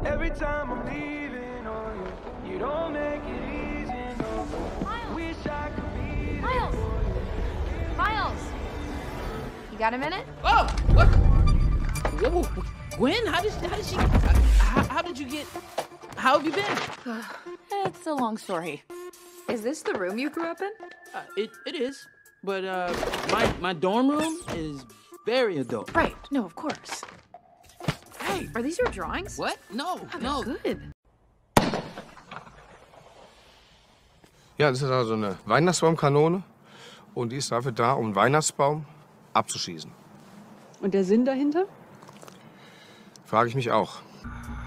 Every time I'm leaving on you, you don't make it easy, no. Miles! Wish I could be there Miles! for you. Miles! You got a minute? Oh, what? Whoa, Gwen, how did you get? How have you been? It's a long story. Is this the room you grew up in? It is, but my dorm room is very adult. Right. No, of course. Hey, are these your drawings? What? No, Oh, no. good. Ja, das ist also eine Weihnachtsbaumkanone und die ist dafür da, um einen Weihnachtsbaum abzuschießen. Und der Sinn dahinter? Frage ich mich auch.